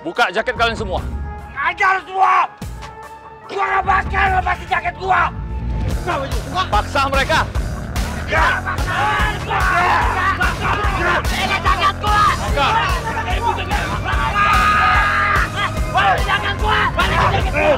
Buka jaket kalian semua. Ajar semua! Gua gak bakal lepasin jaket gua! Paksa mereka. Ini jaket gua! Balik jaket gua! Balik jaket gua!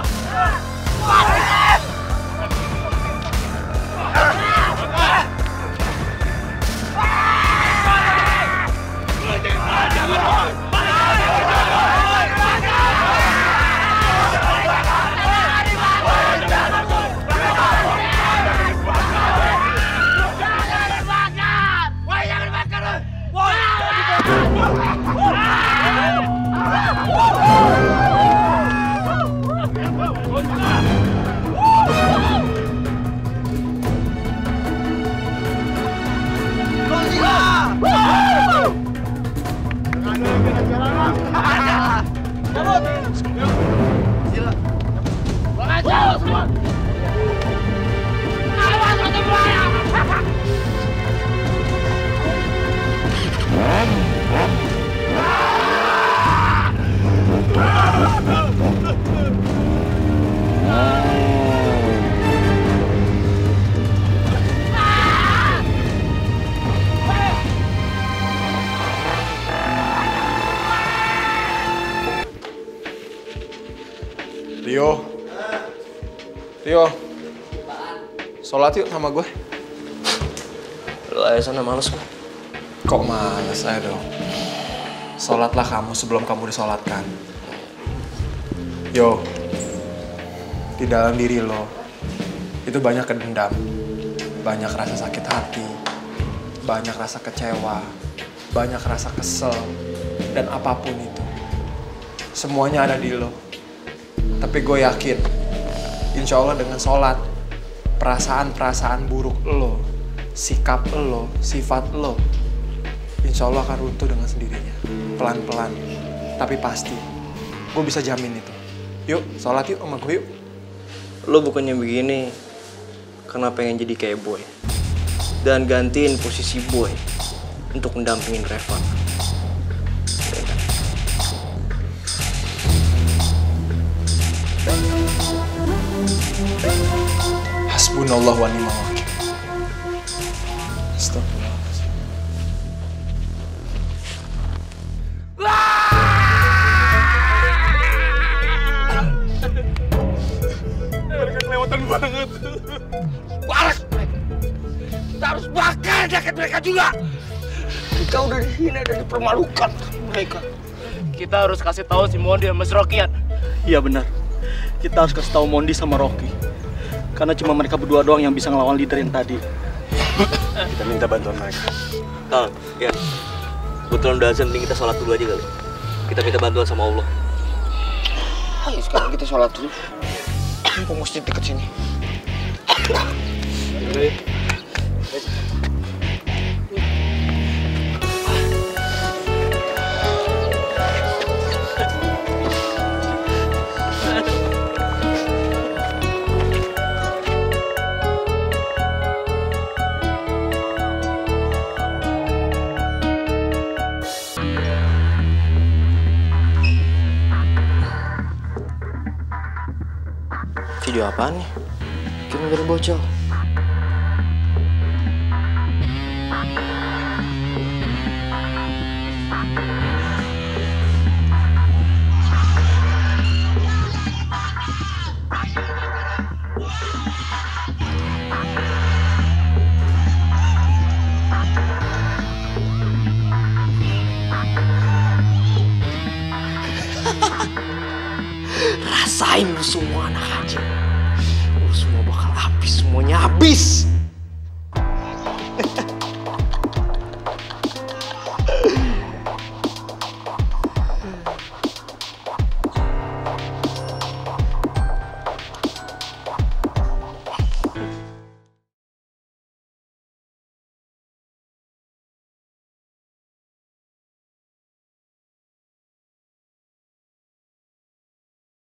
Rio, sholat yuk sama gue. Lu aja sana, males gue. Kok males? Ayo dong. Sholatlah kamu sebelum kamu disolatkan. Yo, di dalam diri lo itu banyak kedendam, banyak rasa sakit hati, banyak rasa kecewa, banyak rasa kesel, dan apapun itu. Semuanya ada di lo. Tapi gue yakin, insya Allah dengan sholat, perasaan-perasaan buruk lo, sikap lo, sifat lo, insya Allah akan runtuh dengan sendirinya. Pelan-pelan, tapi pasti. Gue bisa jamin itu. Yuk, sholat yuk sama gue yuk. Lo bukannya begini karena pengen jadi kayak Boy. Dan gantiin posisi Boy untuk mendampingin Reva. Hasbunallah wa ni'mal wakil. Astagfirullahaladzim. Mereka kelewatan banget. Balas mereka. Kita harus bakar jaket mereka juga. Kita udah dihina dan dipermalukan mereka. Kita harus kasih tahu si Mondi sama si Rocky. Iya benar. Kita harus kasih tahu Mondi sama Rocky. Karena cuma mereka berdua doang yang bisa ngelawan leader yang tadi. Kita minta bantuan mereka. Kal, ya. Kebetulan udah azan, kita sholat dulu aja kali. Kita minta bantuan sama Allah. Ayo sekarang kita sholat dulu. Mumpung masjid deket sini. Video apaan nih? Kirim dari bocil. Rasain lu semua anak aja. Lu semua bakal habis, semuanya habis.